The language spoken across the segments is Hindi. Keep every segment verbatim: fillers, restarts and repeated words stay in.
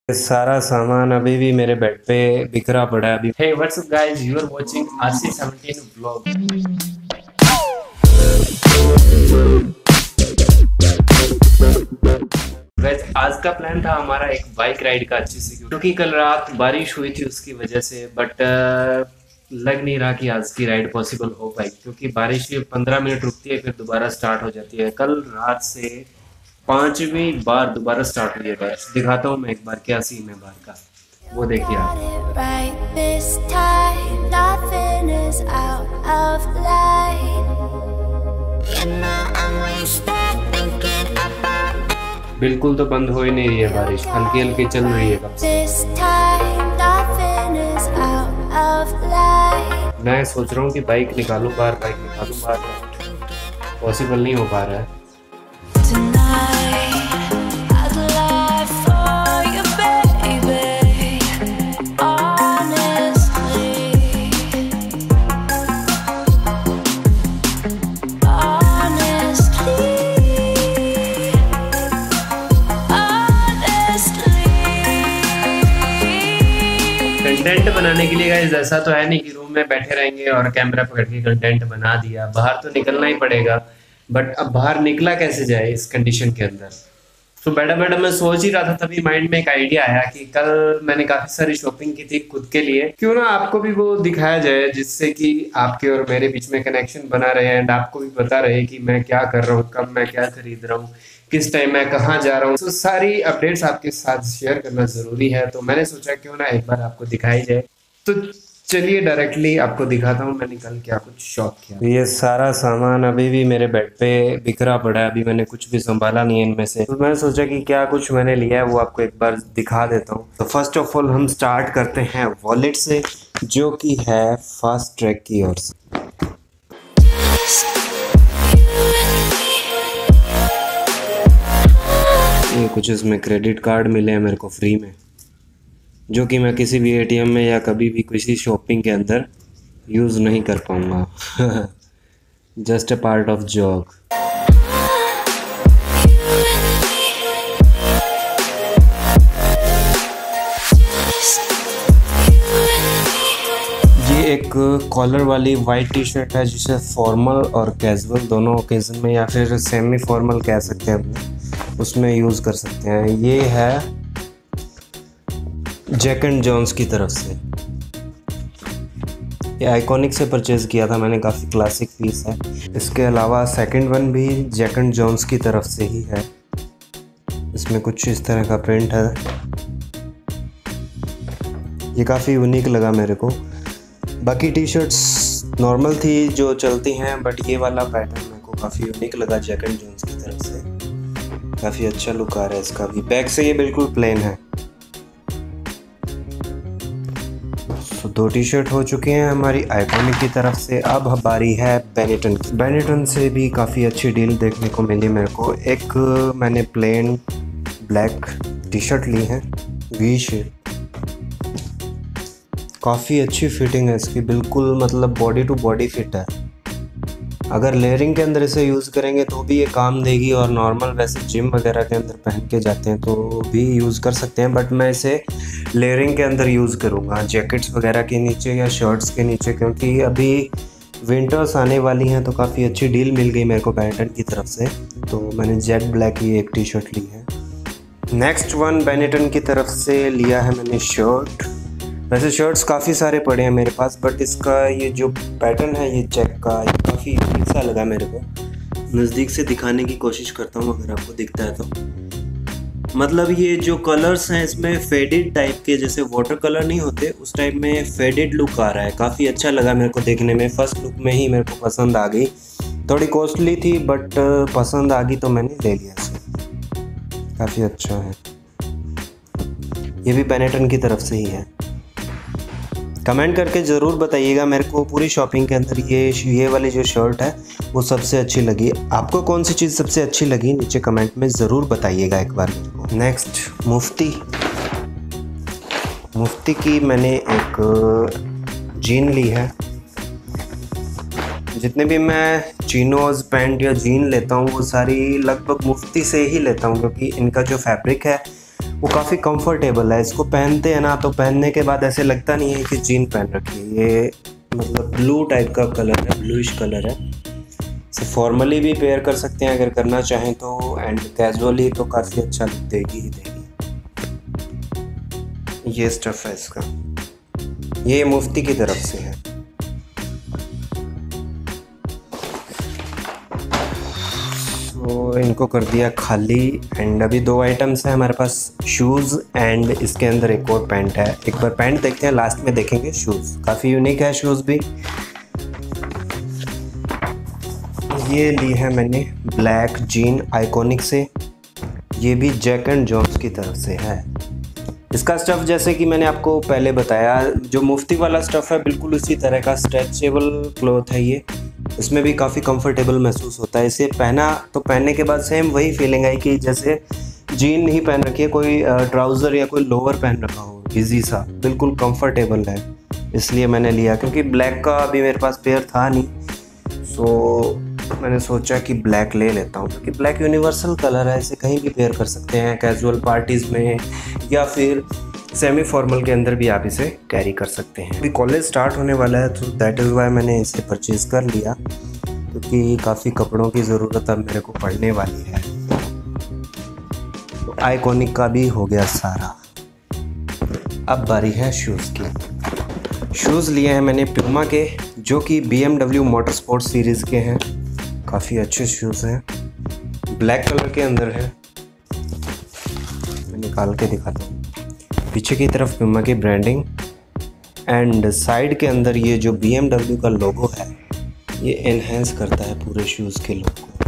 सारा सामान अभी भी मेरे बेड पे बिखरा पड़ा है अभी। Hey what's up guys, you are watching R C seventeen vlog. वैसे आज का प्लान था हमारा एक बाइक राइड का अच्छी सी, क्योंकि कल रात बारिश हुई थी उसकी वजह से, बट लग नहीं रहा कि आज की राइड पॉसिबल हो पाई, क्योंकि बारिश पंद्रह मिनट रुकती है फिर दोबारा स्टार्ट हो जाती है। कल रात से पांचवी बार दोबारा स्टार्ट हुई है बारिश। दिखाता हूँ मैं एक बार क्या सीन है बाहर का, वो देखिए आप। बिल्कुल तो बंद हो ही नहीं रही है बारिश, हल्की हल्की चल रही है। मैं सोच रहा हूँ कि बाइक निकालूं बाहर, बाइक निकालूं बाहर, पॉसिबल नहीं हो पा रहा है। कंटेंट बनाने के लिए गाइस ऐसा तो है नहीं कि रूम में बैठे रहेंगे और कैमरा पकड़ के कंटेंट बना दिया, बाहर तो निकलना ही पड़ेगा। बट अब बाहर निकला कैसे जाए इस कंडीशन के अंदर। तो बैठा बैठा मैं सोच ही रहा था, तभी माइंड में एक आइडिया आया कि कल मैंने काफी सारी शॉपिंग की थी खुद के लिए, क्यों ना आपको भी वो दिखाया जाए, जिससे कि आपके और मेरे बीच में कनेक्शन बना रहे एंड आपको भी पता रहे कि मैं क्या कर रहा हूँ, कब मैं क्या खरीद रहा हूँ, किस टाइम मैं कहाँ जा रहा हूँ। तो सारी अपडेट्स आपके साथ शेयर करना जरूरी है, तो मैंने सोचा क्यों ना एक बार आपको दिखाई जाए। तो चलिए डायरेक्टली आपको दिखाता हूँ मैंने कल क्या कुछ शॉप किया। ये सारा सामान अभी भी मेरे बेड पे बिखरा पड़ा है, अभी मैंने कुछ भी संभाला नहीं है इनमें से। तो मैंने सोचा कि क्या कुछ मैंने लिया है वो आपको एक बार दिखा देता हूँ। तो फर्स्ट ऑफ ऑल हम स्टार्ट करते हैं वॉलेट से, जो कि है फास्ट ट्रैक की ओर से। ये कुछ इसमें क्रेडिट कार्ड मिले हैं मेरे को फ्री में, जो कि मैं किसी भी एटीएम में या कभी भी किसी शॉपिंग के अंदर यूज़ नहीं कर पाऊंगा। Just a part of job. ये एक कॉलर वाली वाइट टी शर्ट है, जिसे फॉर्मल और कैजुअल दोनों ओकेजन में या फिर सेमी फॉर्मल कह सकते हैं अपने, उसमें यूज़ कर सकते हैं। ये है जैक एंड जॉन्स की तरफ से, ये आइकॉनिक से परचेज़ किया था मैंने, काफ़ी क्लासिक पीस है। इसके अलावा सेकंड वन भी जैक एंड जॉन्स की तरफ से ही है, इसमें कुछ इस तरह का प्रिंट है। ये काफ़ी यूनिक लगा मेरे को। बाकी टी शर्ट्स नॉर्मल थी जो चलती हैं, बट ये वाला पैटर्न मेरे को काफ़ी यूनिक लगा जैक एंड जॉन्स की तरफ से। काफ़ी अच्छा लुक आ रहा है इसका भी। बैक से ये बिल्कुल प्लेन है। तो दो टी शर्ट हो चुके हैं हमारी आइकॉनिक की तरफ से। अब बारी है बेनेटन की। बेनेटन से भी काफ़ी अच्छी डील देखने को मिली मेरे को। एक मैंने प्लेन ब्लैक टी शर्ट ली है वी शेप, काफ़ी अच्छी फिटिंग है इसकी, बिल्कुल मतलब बॉडी टू बॉडी फिट है। अगर लेयरिंग के अंदर इसे यूज़ करेंगे तो भी ये काम देगी, और नॉर्मल वैसे जिम वगैरह के अंदर पहन के जाते हैं तो भी यूज़ कर सकते हैं, बट मैं इसे लेयरिंग के अंदर यूज़ करूँगा, जैकेट्स वगैरह के नीचे या शर्ट्स के नीचे, क्योंकि अभी विंटर्स आने वाली हैं। तो काफ़ी अच्छी डील मिल गई मेरे को बेनेटन की तरफ से, तो मैंने जेट ब्लैक की एक टी शर्ट ली है। नेक्स्ट वन बेनेटन की तरफ से लिया है मैंने शर्ट। वैसे शर्ट्स काफ़ी सारे पड़े हैं मेरे पास, बट इसका ये जो पैटर्न है ये चेक का, ये काफ़ी यूनिक सा लगा मेरे को। नज़दीक से दिखाने की कोशिश करता हूँ अगर आपको दिखता है तो। मतलब ये जो कलर्स हैं इसमें फेडेड टाइप के, जैसे वाटर कलर नहीं होते उस टाइप में फेडेड लुक आ रहा है। काफ़ी अच्छा लगा मेरे को देखने में, फर्स्ट लुक में ही मेरे को पसंद आ गई। थोड़ी कॉस्टली थी बट पसंद आ गई तो मैंने ले लिया इसे। काफ़ी अच्छा है। ये भी बेनेटन की तरफ से ही है। कमेंट करके ज़रूर बताइएगा मेरे को पूरी शॉपिंग के अंदर ये ये वाली जो शर्ट है वो सबसे अच्छी लगी। आपको कौन सी चीज़ सबसे अच्छी लगी नीचे कमेंट में ज़रूर बताइएगा एक बार मेरे को। नेक्स्ट मुफ्ती मुफ्ती की मैंने एक जीन ली है। जितने भी मैं चिनोज पैंट या जीन लेता हूँ वो सारी लगभग मुफ्ती से ही लेता हूँ, क्योंकि इनका जो फैब्रिक है वो काफ़ी कंफर्टेबल है। इसको पहनते हैं ना तो पहनने के बाद ऐसे लगता नहीं है कि जीन पहन रखी है। ये मतलब ब्लू टाइप का कलर है, ब्लूइश कलर है। इसे फॉर्मली भी पेयर कर सकते हैं अगर करना चाहें तो, एंड कैजुअली तो काफ़ी अच्छा देगी ही देगी। ये स्टफ़ है इसका, ये मुफ्ती की तरफ से है। तो इनको कर दिया खाली, एंड अभी दो आइटम्स हैं हमारे पास, शूज़ एंड इसके अंदर एक और पैंट है। एक बार पैंट देखते हैं, लास्ट में देखेंगे शूज़। काफ़ी यूनिक है शूज़ भी। ये ली है मैंने ब्लैक जीन आइकॉनिक से, ये भी जैक एंड जोन्स की तरफ से है। इसका स्टफ़ जैसे कि मैंने आपको पहले बताया, जो मुफ्ती वाला स्टफ़ है बिल्कुल उसी तरह का स्ट्रेचेबल क्लॉथ है ये। इसमें भी काफ़ी कंफर्टेबल महसूस होता है। इसे पहना तो पहनने के बाद सेम वही फीलिंग आई कि जैसे जीन नहीं पहन रखी है, कोई ट्राउज़र या कोई लोअर पहन रखा हो, इजी सा, बिल्कुल कंफर्टेबल है। इसलिए मैंने लिया, क्योंकि ब्लैक का अभी मेरे पास पेयर था नहीं, सो मैंने सोचा कि ब्लैक ले लेता हूँ, क्योंकि ब्लैक यूनिवर्सल कलर है। इसे कहीं भी पेयर कर सकते हैं, कैजुअल पार्टीज़ में या फिर सेमी फॉर्मल के अंदर भी आप इसे कैरी कर सकते हैं। अभी कॉलेज स्टार्ट होने वाला है तो दैट इज़ वाई मैंने इसे परचेज़ कर लिया, क्योंकि काफ़ी कपड़ों की ज़रूरत अब मेरे को पड़ने वाली है। तो आइकॉनिक का भी हो गया सारा। अब बारी है शूज़ की। शूज़ लिए हैं मैंने प्यूमा के, जो कि B M W motor sport series के हैं। काफ़ी अच्छे शूज़ हैं, ब्लैक कलर के अंदर है। मैं निकाल के दिखाता हूँ। पीछे की तरफ प्यूमा की ब्रांडिंग, एंड साइड के अंदर ये जो बी एम डब्ल्यू का लोगो है, ये एनहेंस करता है पूरे शूज़ के लुक को।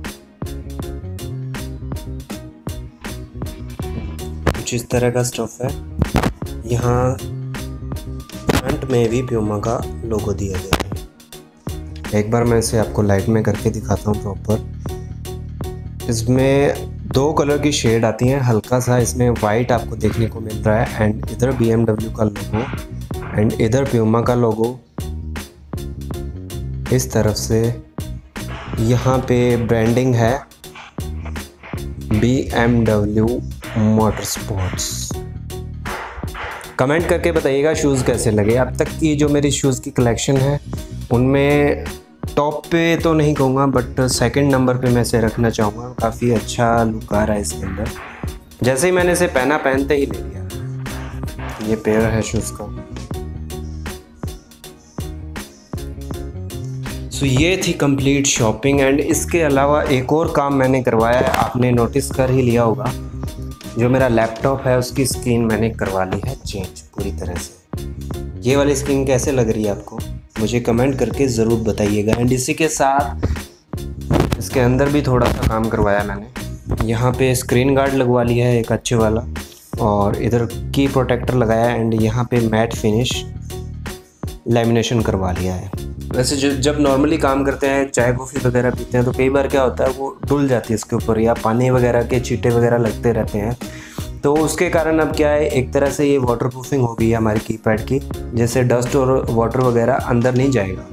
कुछ इस तरह का स्टफ़ है। यहाँ फ्रंट में भी प्यूमा का लोगो दिया गया है। एक बार मैं इसे आपको लाइट में करके दिखाता हूँ प्रॉपर। इसमें दो कलर की शेड आती हैं, हल्का सा इसमें वाइट आपको देखने को मिल रहा है, एंड इधर बी एम डब्ल्यू का लोगो एंड इधर प्यूमा का लोगो इस तरफ से। यहाँ पे ब्रांडिंग है B M W motor sports. Comment करके बताइएगा शूज़ कैसे लगे। अब तक की जो मेरी शूज़ की कलेक्शन है उनमें टॉप पे तो नहीं कहूँगा, बट सेकंड नंबर पे मैं इसे रखना चाहूँगा। काफ़ी अच्छा लुक आ रहा है इसके अंदर। जैसे ही मैंने इसे पहना, पहनते ही ले लिया। ये पेयर है शूज़ का। सो ये थी कंप्लीट शॉपिंग, एंड इसके अलावा एक और काम मैंने करवाया है, आपने नोटिस कर ही लिया होगा। जो मेरा लैपटॉप है उसकी स्क्रीन मैंने करवा ली है चेंज पूरी तरह से। ये वाली स्क्रीन कैसे लग रही है आपको, मुझे कमेंट करके ज़रूर बताइएगा। एंड इसी के साथ इसके अंदर भी थोड़ा सा काम करवाया मैंने। यहाँ पे स्क्रीन गार्ड लगवा लिया है एक अच्छे वाला, और इधर की प्रोटेक्टर लगाया है, एंड यहाँ पे मैट फिनिश लैमिनेशन करवा लिया है। वैसे जो जब नॉर्मली काम करते हैं, चाय कॉफ़ी वगैरह पीते हैं, तो कई बार क्या होता है वो डुल जाती है इसके ऊपर, या पानी वगैरह के छींटे वगैरह लगते रहते हैं। तो उसके कारण अब क्या है, एक तरह से ये वाटर प्रूफिंग हो गई है हमारी कीपैड की, जैसे डस्ट और वाटर वगैरह अंदर नहीं जाएगा।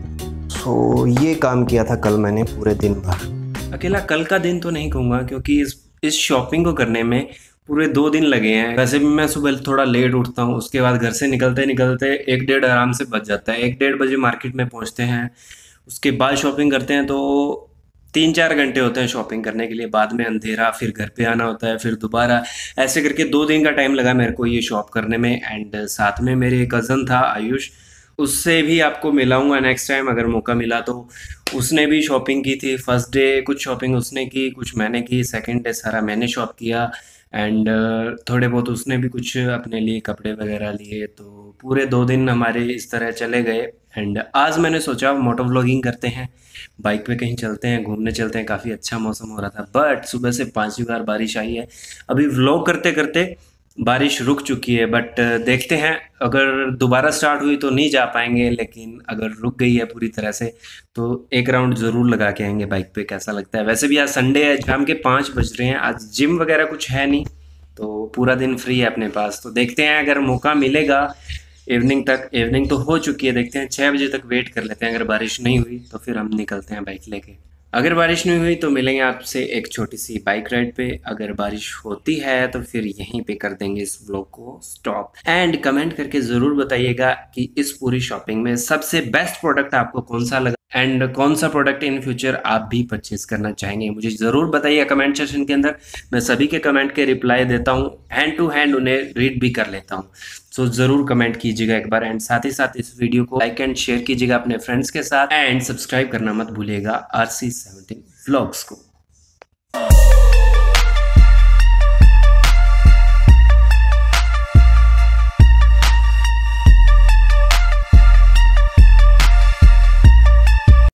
तो ये काम किया था कल मैंने पूरे दिन भर। अकेला कल का दिन तो नहीं कहूँगा, क्योंकि इस इस शॉपिंग को करने में पूरे दो दिन लगे हैं। वैसे भी मैं सुबह थोड़ा लेट उठता हूँ, उसके बाद घर से निकलते निकलते एक डेढ़ आराम से बज जाता है। एक डेढ़ बजे मार्केट में पहुँचते हैं, उसके बाद शॉपिंग करते हैं, तो तीन चार घंटे होते हैं शॉपिंग करने के लिए। बाद में अंधेरा, फिर घर पे आना होता है, फिर दोबारा, ऐसे करके दो दिन का टाइम लगा मेरे को ये शॉप करने में। एंड साथ में मेरे कज़न था आयुष, उससे भी आपको मिलाऊंगा नेक्स्ट टाइम अगर मौका मिला तो। उसने भी शॉपिंग की थी। फर्स्ट डे कुछ शॉपिंग उसने की, कुछ मैंने की। सेकंड डे सारा मैंने शॉप किया, एंड थोड़े बहुत उसने भी कुछ अपने लिए कपड़े वगैरह लिए। तो पूरे दो दिन हमारे इस तरह चले गए। एंड आज मैंने सोचा मोटो व्लॉगिंग करते हैं, बाइक पे कहीं चलते हैं, घूमने चलते हैं। काफ़ी अच्छा मौसम हो रहा था, बट सुबह से पांचवी बार बारिश आई है। अभी व्लॉग करते करते बारिश रुक चुकी है, बट देखते हैं अगर दोबारा स्टार्ट हुई तो नहीं जा पाएंगे, लेकिन अगर रुक गई है पूरी तरह से तो एक राउंड ज़रूर लगा के आएंगे बाइक पे, कैसा लगता है। वैसे भी आज संडे है, शाम के पाँच बज रहे हैं। आज जिम वगैरह कुछ है नहीं, तो पूरा दिन फ्री है अपने पास। तो देखते हैं अगर मौका मिलेगा इवनिंग तक। इवनिंग तो हो चुकी है, देखते हैं छः बजे तक वेट कर लेते हैं। अगर बारिश नहीं हुई तो फिर हम निकलते हैं बाइक लेके। अगर बारिश नहीं हुई तो मिलेंगे आपसे एक छोटी सी बाइक राइड पे। अगर बारिश होती है तो फिर यहीं पे कर देंगे इस व्लॉग को स्टॉप। एंड कमेंट करके ज़रूर बताइएगा कि इस पूरी शॉपिंग में सबसे बेस्ट प्रोडक्ट आपको कौन सा लगा एंड कौन सा प्रोडक्ट इन फ्यूचर आप भी परचेज करना चाहेंगे। मुझे ज़रूर बताइए कमेंट सेक्शन के अंदर। मैं सभी के कमेंट के रिप्लाई देता हूँ, हैंड टू हैंड उन्हें रीड भी कर लेता हूँ। सो ज़रूर कमेंट कीजिएगा एक बार एंड साथ ही साथ इस वीडियो को लाइक एंड शेयर कीजिएगा अपने फ्रेंड्स के साथ एंड सब्सक्राइब करना मत भूलिएगा आर सी सेवनटीन व्लॉग्स को।